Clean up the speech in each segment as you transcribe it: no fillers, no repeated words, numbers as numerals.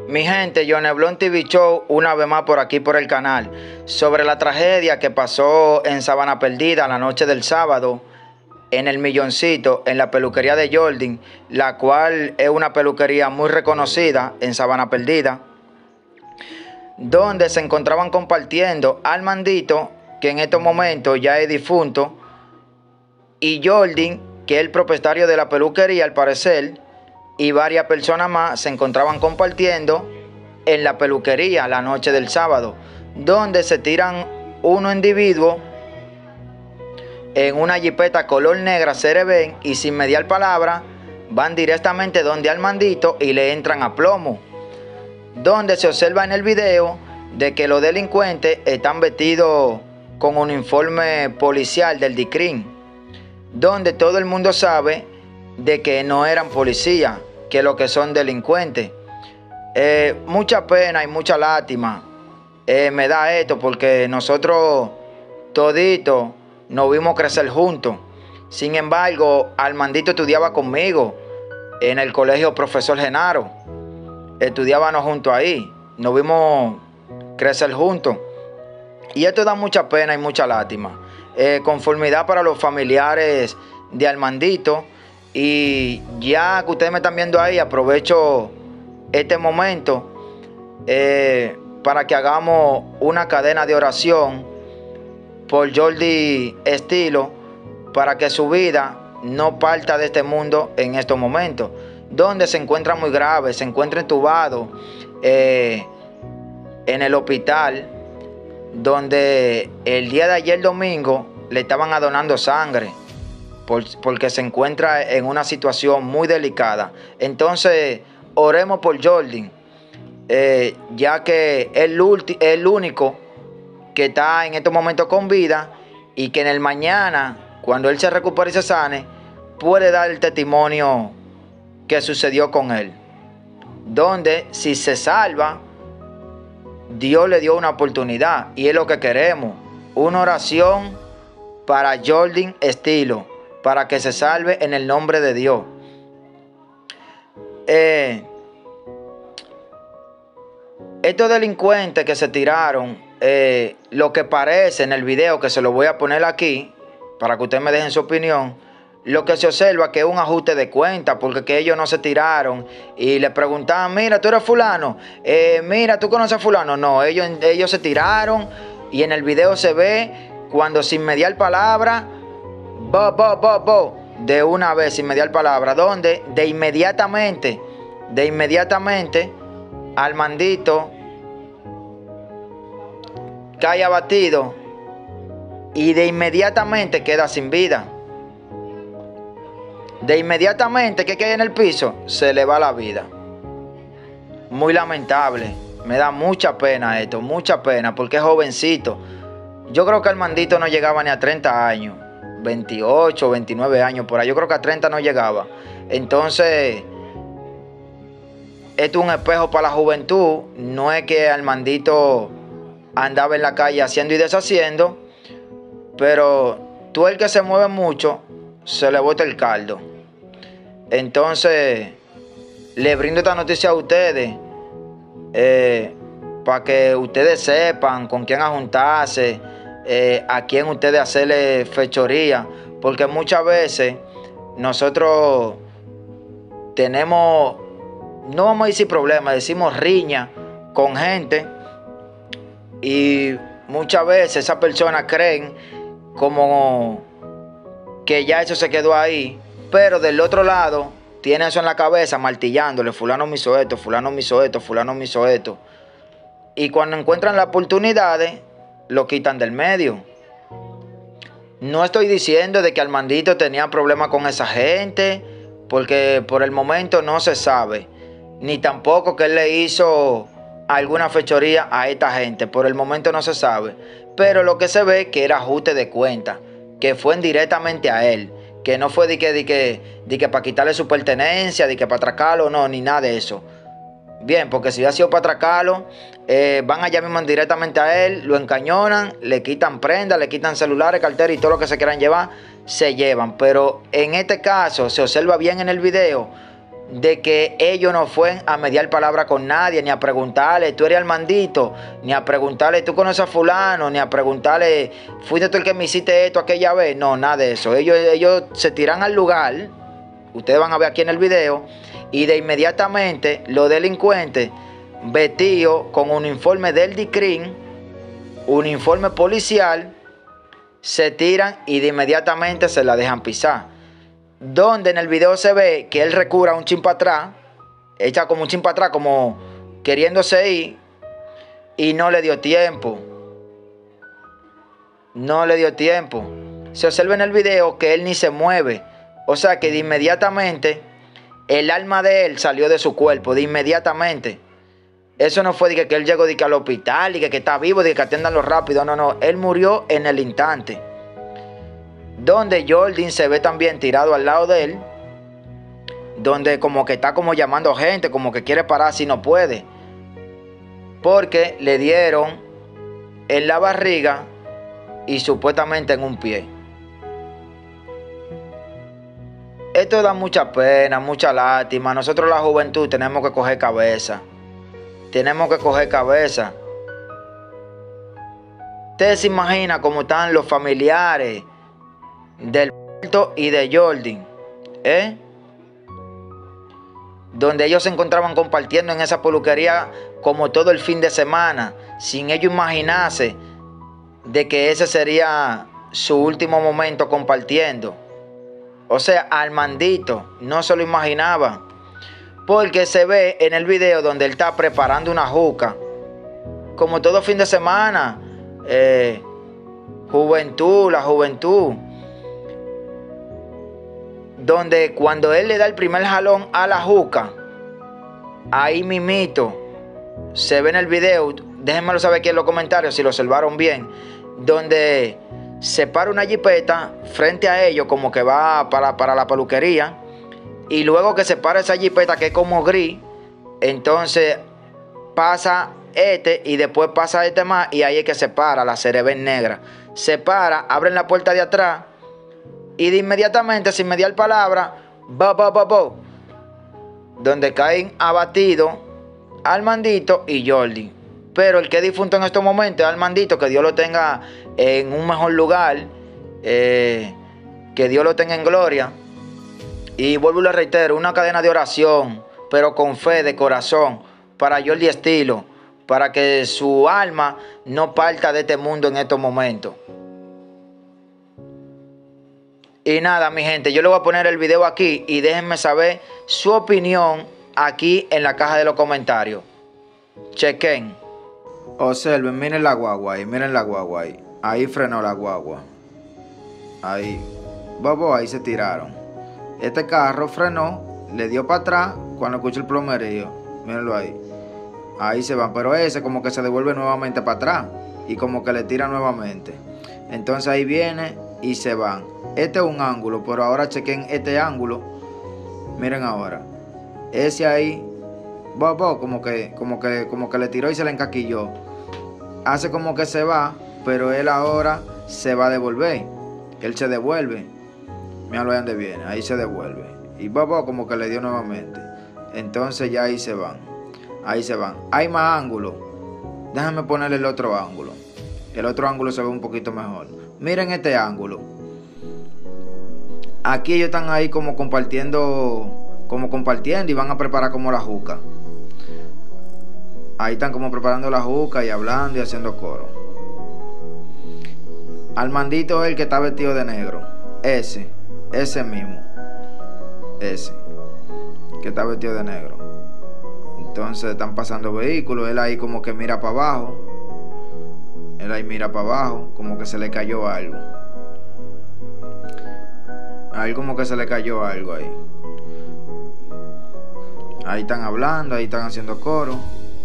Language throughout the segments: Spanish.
Mi gente, Yoneblon TV Show, una vez más por aquí por el canal, sobre la tragedia que pasó en Sabana Perdida la noche del sábado, en el Milloncito, en la peluquería de Jordan, la cual es una peluquería muy reconocida en Sabana Perdida, donde se encontraban compartiendo Armandito, que en estos momentos ya es difunto, y Jordan, que es el propietario de la peluquería al parecer, y varias personas más se encontraban compartiendo en la peluquería la noche del sábado, donde se tiran unos individuos en una jipeta color negra CRB y sin mediar palabra van directamente donde Armandito y le entran a plomo, donde se observa en el video de que los delincuentes están vestidos con un uniforme policial del DICRIM, donde todo el mundo sabe de que no eran policías, que lo que son delincuentes. Mucha pena y mucha lástima me da esto, porque nosotros toditos nos vimos crecer juntos. Sin embargo, Armandito estudiaba conmigo en el colegio Profesor Genaro. Estudiábamos juntos ahí, nos vimos crecer juntos. Y esto da mucha pena y mucha lástima. Conformidad para los familiares de Armandito. Y ya que ustedes me están viendo ahí, aprovecho este momento para que hagamos una cadena de oración por Jordi Estilo, para que su vida no parta de este mundo en estos momentos, donde se encuentra muy grave, se encuentra entubado en el hospital, donde el día de ayer domingo le estaban donando sangre, porque se encuentra en una situación muy delicada. Entonces, oremos por Jordan, ya que es el único que está en estos momentos con vida, y que en el mañana, cuando él se recupere y se sane, puede dar el testimonio que sucedió con él, donde si se salva, Dios le dio una oportunidad, y es lo que queremos, una oración para Jordan Estilo, para que se salve en el nombre de Dios. Estos delincuentes que se tiraron, lo que parece en el video, que se lo voy a poner aquí para que ustedes me dejen su opinión, lo que se observa que es un ajuste de cuenta, porque que ellos no se tiraron y le preguntaban: mira, tú eres fulano, mira, tú conoces a fulano. No, ellos se tiraron, y en el video se ve cuando sin mediar palabra, de una vez, sin mediar palabra, donde de inmediatamente Armandito cae abatido y de inmediatamente queda sin vida. De inmediatamente que cae en el piso, se le va la vida. Muy lamentable, me da mucha pena esto, mucha pena, porque es jovencito. Yo creo que Armandito no llegaba ni a 30 años, 28, 29 años por ahí. Yo creo que a 30 no llegaba. Entonces, esto es un espejo para la juventud. No es que Armandito andaba en la calle haciendo y deshaciendo, pero tú, el que se mueve mucho, se le bota el caldo. Entonces, le brindo esta noticia a ustedes, para que ustedes sepan con quién juntarse, a quién ustedes hacerle fechoría, porque muchas veces nosotros tenemos, no vamos a decir problemas, decimos riña con gente, y muchas veces esas personas creen como que ya eso se quedó ahí, pero del otro lado tiene eso en la cabeza martillándole: fulano me hizo esto, fulano me hizo esto, fulano me hizo esto. Y cuando encuentran las oportunidades, lo quitan del medio. No estoy diciendo de que Armandito tenía problemas con esa gente, porque por el momento no se sabe, ni tampoco que él le hizo alguna fechoría a esta gente. Por el momento no se sabe, pero lo que se ve es que era ajuste de cuenta, que fue directamente a él, que no fue de que para quitarle su pertenencia, de que para atracarlo, no, ni nada de eso. Bien, porque si hubiera sido para atracarlo, van allá mismo directamente a él, lo encañonan, le quitan prendas, le quitan celulares, carteras y todo lo que se quieran llevar, se llevan. Pero en este caso se observa bien en el video de que ellos no fueron a mediar palabra con nadie, ni a preguntarle, tú eres Armandito, ni a preguntarle, tú conoces a fulano, ni a preguntarle, fuiste tú el que me hiciste esto aquella vez. No, nada de eso. Ellos se tiran al lugar, ustedes van a ver aquí en el video, y de inmediatamente los delincuentes vestidos con un uniforme del DICRIM, un informe policial, se tiran y de inmediatamente se la dejan pisar. Donde en el video se ve que él recura un chin para atrás, echa como un chin para atrás, como queriéndose ir, y no le dio tiempo. No le dio tiempo. Se observa en el video que él ni se mueve. O sea que de inmediatamente el alma de él salió de su cuerpo, de inmediatamente. Eso no fue de que él llegó de que al hospital y que está vivo, de que atiendanlo rápido. No, no. Él murió en el instante. Donde Jordin se ve también tirado al lado de él. Donde como que está como llamando gente, como que quiere parar si no puede. Porque le dieron en la barriga y supuestamente en un pie. Esto da mucha pena, mucha lástima. Nosotros la juventud tenemos que coger cabeza. Tenemos que coger cabeza. Ustedes se imaginan cómo están los familiares del y de Jordin, donde ellos se encontraban compartiendo en esa peluquería como todo el fin de semana, sin ellos imaginarse de que ese sería su último momento compartiendo. O sea, Armandito no se lo imaginaba, porque se ve en el video donde él está preparando una juca, como todo fin de semana. Juventud, la juventud. Donde cuando él le da el primer jalón a la juca, ahí mimito, se ve en el video, déjenmelo saber aquí en los comentarios si lo observaron bien, donde se para una jipeta frente a ellos como que va para la peluquería, y luego que se para esa jipeta que es como gris, entonces pasa y después pasa más, y ahí es que se para la CRB negra. Se para, abren la puerta de atrás y de inmediatamente, sin mediar palabra, donde caen abatidos Armandito y Jordin. Pero el que es difunto en estos momentos es Armandito, que Dios lo tenga en un mejor lugar, que Dios lo tenga en gloria. Y vuelvo y le reitero, una cadena de oración, pero con fe de corazón, para Jordi Estilo, para que su alma no parta de este mundo en estos momentos. Y nada, mi gente, yo le voy a poner el video aquí y déjenme saber su opinión aquí en la caja de los comentarios. Chequen. Observen, miren la guagua ahí, miren la guagua ahí. Ahí frenó la guagua. Ahí. Ahí se tiraron. Este carro frenó, le dio para atrás cuando escuchó el plomerío. Mírenlo ahí. Ahí se van, pero ese como que se devuelve nuevamente para atrás y como que le tira nuevamente. Entonces ahí viene y se van. Este es un ángulo, pero ahora chequen este ángulo. Miren ahora. Ese ahí, como que le tiró y se le encaquilló. Hace como que se va, pero él ahora se va a devolver. Él se devuelve. Míralo ahí donde viene, ahí se devuelve. Y como que le dio nuevamente. Entonces ya ahí se van. Ahí se van. Hay más ángulos. Déjame ponerle el otro ángulo. El otro ángulo se ve un poquito mejor. Miren este ángulo. Aquí ellos están ahí como compartiendo y van a preparar como la juca. Ahí están como preparando la juca y hablando y haciendo coro. Armandito es el que está vestido de negro. Ese mismo. Ese que está vestido de negro. Entonces están pasando vehículos. Él ahí como que mira para abajo. Él ahí mira para abajo. Como que se le cayó algo. A él como que se le cayó algo ahí. Ahí están hablando. Ahí están haciendo coro.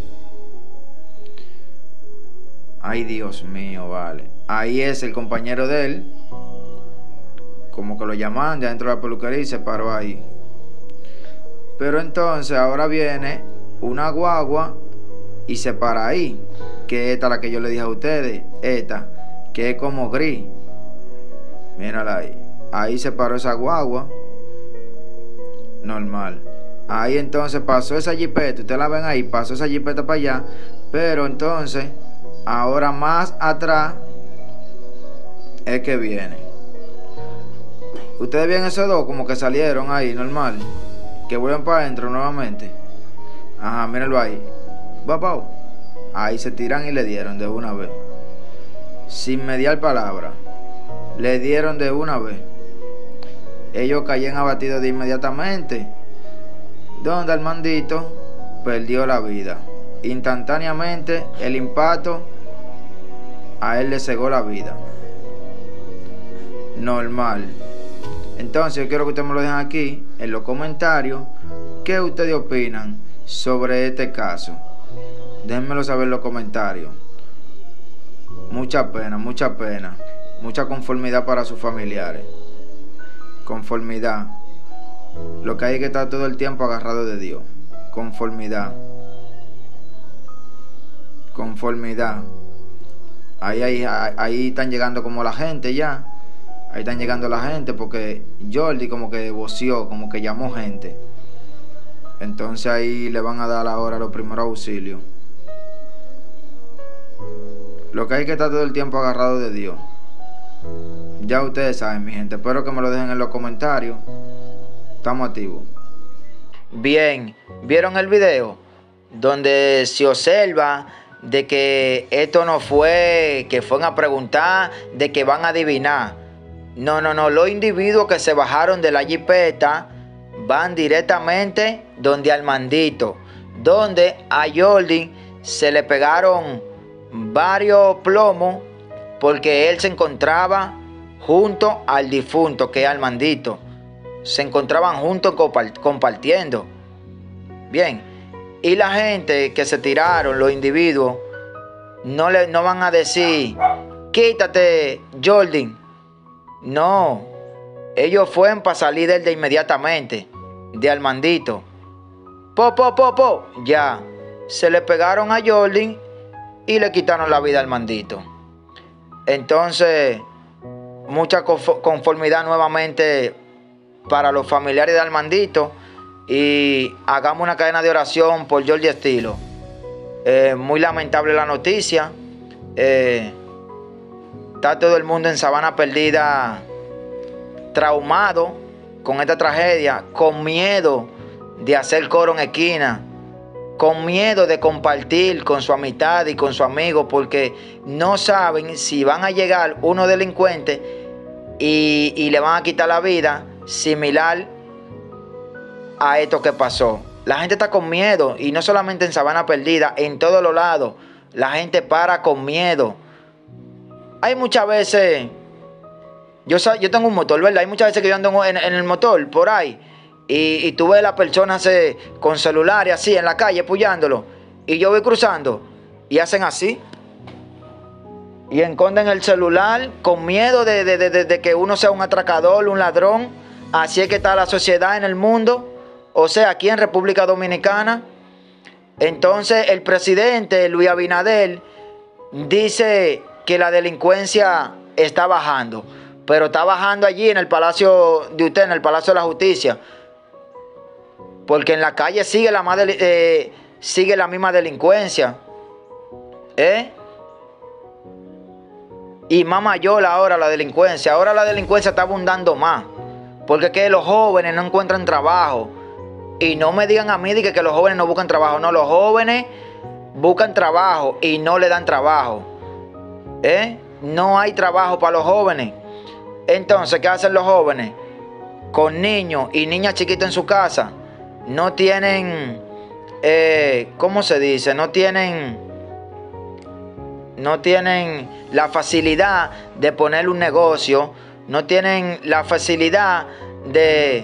Ay, Dios mío, vale. Ahí es el compañero de él. Como que lo llaman de adentro de la peluquería y se paró ahí. Pero entonces ahora viene una guagua y se para ahí. Que esta la que yo le dije a ustedes. Esta, que es como gris. Mírala ahí. Ahí se paró esa guagua. Normal. Ahí entonces pasó esa jipeta, ustedes la ven ahí, pasó esa jipeta para allá. Pero entonces, ahora más atrás es que viene. Ustedes ven esos dos como que salieron ahí, normal. Que vuelven para adentro nuevamente. Ajá, mírenlo ahí. Papá. Ahí se tiran y le dieron de una vez. Sin mediar palabra. Le dieron de una vez. Ellos caían abatidos de inmediatamente. Donde Armandito perdió la vida. Instantáneamente el impacto a él le cegó la vida. Normal. Entonces yo quiero que ustedes me lo dejen aquí en los comentarios. ¿Qué ustedes opinan sobre este caso? Déjenmelo saber en los comentarios. Mucha pena, mucha pena. Mucha conformidad para sus familiares. Conformidad. Lo que hay que estar todo el tiempo agarrado de Dios. Conformidad. Conformidad. Ahí están llegando como la gente ya. Ahí están llegando la gente porque Jordi como que voció, como que llamó gente. Entonces ahí le van a dar ahora los primeros auxilios. Lo que hay que estar todo el tiempo agarrado de Dios. Ya ustedes saben, mi gente. Espero que me lo dejen en los comentarios. Estamos activos. Bien, ¿vieron el video? Donde se observa de que esto no fue que fueron a preguntar, de que van a adivinar. No. Los individuos que se bajaron de la jipeta van directamente donde Armandito. Donde a Jordi se le pegaron varios plomos porque él se encontraba junto al difunto, que es Armandito. Se encontraban juntos compartiendo. Bien. Y la gente que se tiraron, los individuos, no van a decir, quítate, Jordi. No. Ellos fueron para salir de él de inmediatamente, de Armandito. Ya. Se le pegaron a Jordi y le quitaron la vida a Armandito. Entonces, mucha conformidad nuevamente para los familiares de Armandito. Y hagamos una cadena de oración por Jordi Estilo. Muy lamentable la noticia. Está todo el mundo en Sabana Perdida traumado con esta tragedia, con miedo de hacer coro en esquina, con miedo de compartir con su amistad y con su amigo, porque no saben si van a llegar unos delincuentes y le van a quitar la vida, similar a esto que pasó. La gente está con miedo, y no solamente en Sabana Perdida, en todos los lados. La gente para con miedo. Hay muchas veces, yo tengo un motor, ¿verdad? Hay muchas veces que yo ando en el motor por ahí y tú ves a las personas con celulares así en la calle puyándolo, y yo voy cruzando y hacen así y esconden el celular con miedo de que uno sea un atracador, un ladrón. Así es que está la sociedad en el mundo. O sea, aquí en República Dominicana. Entonces el presidente Luis Abinader dice que la delincuencia está bajando, pero está bajando allí en el palacio de usted, en el Palacio de la Justicia, porque en la calle sigue la misma delincuencia, y más mayor ahora la delincuencia. Ahora la delincuencia está abundando más, porque es que los jóvenes no encuentran trabajo. Y no me digan a mí que los jóvenes no buscan trabajo. No, los jóvenes buscan trabajo y no le dan trabajo. No hay trabajo para los jóvenes. Entonces, ¿qué hacen los jóvenes? Con niños y niñas chiquitas en su casa. No tienen, ¿cómo se dice? No tienen la facilidad de poner un negocio. No tienen la facilidad de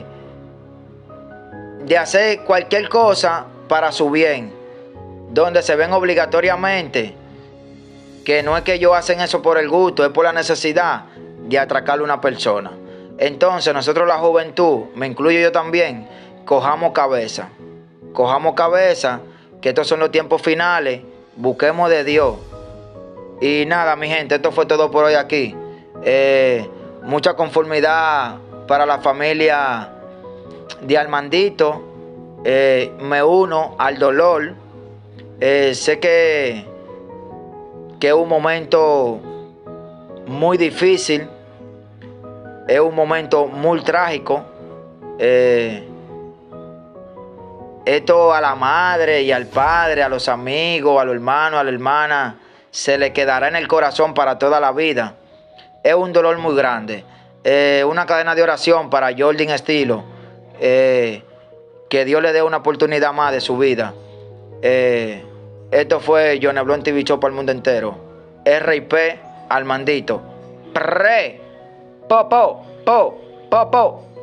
hacer cualquier cosa para su bien, donde se ven obligatoriamente, que no es que ellos hacen eso por el gusto, es por la necesidad de atracarle a una persona. Entonces nosotros, la juventud, me incluyo yo también, cojamos cabeza, que estos son los tiempos finales, busquemos de Dios. Y nada, mi gente, esto fue todo por hoy aquí. Mucha conformidad para la familia de Armandito. Me uno al dolor. Sé que es un momento muy difícil, es un momento muy trágico. Esto a la madre y al padre, a los amigos, a los hermanos, a la hermana, se le quedará en el corazón para toda la vida. Es un dolor muy grande. Una cadena de oración para Jordan Estilo. Que Dios le dé una oportunidad más de su vida. Esto fue Johnny Blon TV Show para el mundo entero. R.I.P. Armandito. Pre. Po, po, po, po, po.